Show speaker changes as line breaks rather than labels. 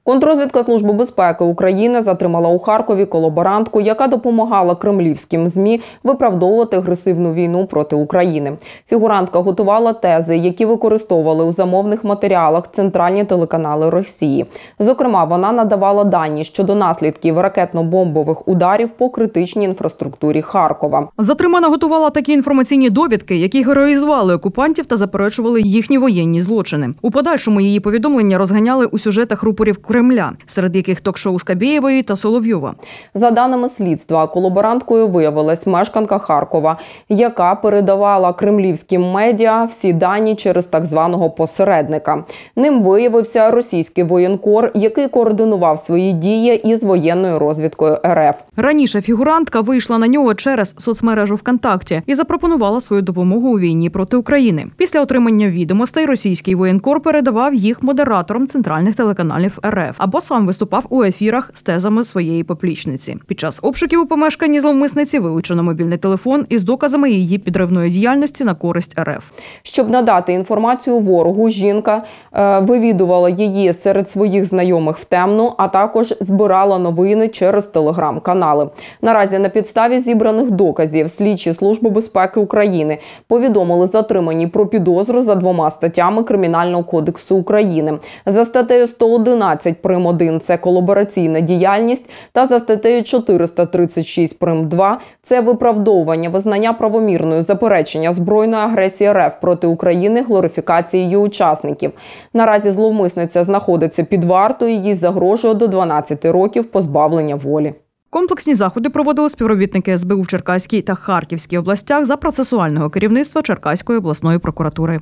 Контррозвідка Служби безпеки України затримала у Харкові колаборантку, яка допомагала кремлівським ЗМІ виправдовувати агресивну війну проти України. Фігурантка готувала тези, які використовували у замовних матеріалах центральні телеканали Росії. Зокрема, вона надавала дані щодо наслідків ракетно-бомбових ударів по критичній інфраструктурі Харкова.
Затримана готувала такі інформаційні довідки, які героїзували окупантів та заперечували їхні воєнні злочини. У подальшому її повідомлення розганяли у сюжетах рупорів Кремля, серед яких ток-шоу Скабєєвої та Соловйова.
За даними слідства, колаборанткою виявилась мешканка Харкова, яка передавала кремлівським медіа всі дані через так званого посередника. Ним виявився російський воєнкор, який координував свої дії із воєнною розвідкою РФ.
Раніше фігурантка вийшла на нього через соцмережу ВКонтакті і запропонувала свою допомогу у війні проти України. Після отримання відомостей російський воєнкор передавав їх модераторам центральних телеканалів РФ або сам виступав у ефірах з тезами своєї поплічниці. Під час обшуків у помешканні зловмисниці вилучено мобільний телефон із доказами її підривної діяльності на користь РФ.
Щоб надати інформацію ворогу, жінка вивідувала її серед своїх знайомих в темну, а також збирала новини через телеграм-канали. Наразі на підставі зібраних доказів слідчі Служби безпеки України повідомили затримані про підозру за 2 статтями Кримінального кодексу України. За статтею 111 прим. 1 – це колабораційна діяльність, та за статтею 436 прим. 2 – це виправдовування визнання правомірною заперечення збройної агресії РФ проти України, глорифікації її учасників. Наразі зловмисниця знаходиться під вартою, їй загрожує до 12 років позбавлення волі.
Комплексні заходи проводили співробітники СБУ в Черкаській та Харківській областях за процесуального керівництва Черкаської обласної прокуратури.